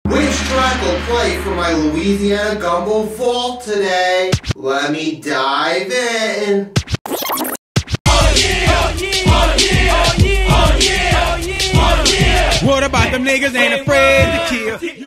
Which track will play for my Louisiana Gumbo Vault today? Let me dive in. Oh yeah! Oh yeah! Oh yeah! Oh yeah! Oh yeah! Oh yeah! What about them niggas ain't afraid to kill?